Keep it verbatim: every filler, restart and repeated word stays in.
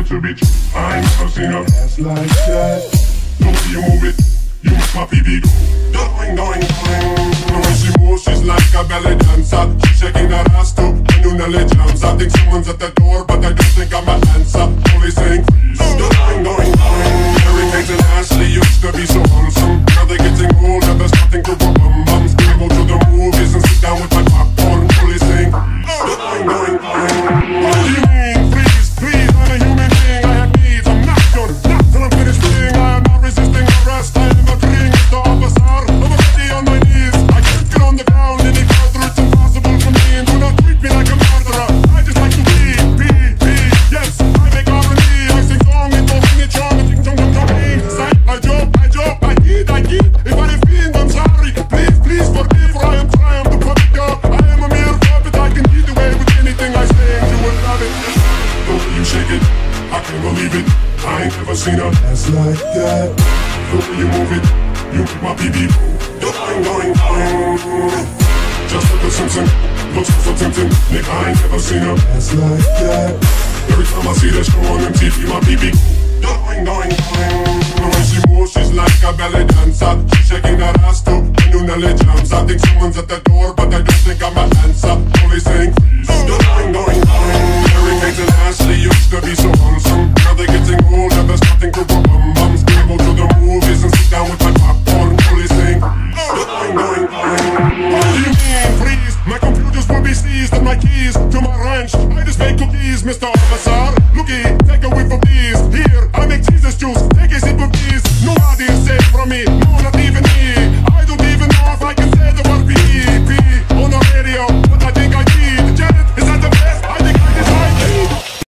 sexy bitch. I ain't never seen a ass like that. Don't see you move it, you make my pee pee go. Doing, doing, doing. The way she moves, she's like a belly dancer. She's shaking that ass too, and you nearly jumps. I think someone's at the door, but I don't think I'm an answer. Only saying freeze. Doing, doing, doing. Mary Kate and Ashley used to be so handsome. Now they're getting older, there's nothing to put bum bums. I go to the movies and sit down with my popcorn. Only saying freeze. Doing, doing, doing. What do you mean, freeze, please? I'm a human being, I have needs. I'm not done, not till I'm finished being. I am not resisting arrest. I am agreeing with the officer. I'm already on my knees. I can't get on the ground any further. It's impossible for me. And do not treat me like a murderer. I just like to be, be, be. Yes, I make R and B. I sing song and don't sing it charm. I sing, jump, jump, jumping. I joke, I joke, I eat, I eat. If I offend, I'm sorry. Please, please forgive, for I am trying to put it up. I am a mere puppet. I can get away with anything I say, and you will love it. The way you shake it, I can't believe it. I ain't never seen a ass like that. The way you move it, you make my pee pee go. Going, going, going. Just like the Simpson, looks so tempting. Nick, I ain't never seen a ass like that. Every time I see that show on M T V, my pee pee go. Going, going, going. The way she moves, she's like a belly dancer. She's shaking that ass too, and you nearly jumps. I think someone's at the door, but I don't think I'm an answer. Only saying freeze. Going, going, going. Mary Kate and Ashley used to be so handsome. Now they're getting older, there's nothing to put bum bums. I go to the movies and sit down with my popcorn. Only saying freeze. Going, going, going. What do you mean, freeze? My computers will be seized and my keys to my ranch. I just make cookies, Mister Officer. Looky, take a whiff of these. Here, I make Jesus juice. Take a sip of these. Nobody is safe from me. No, not even me.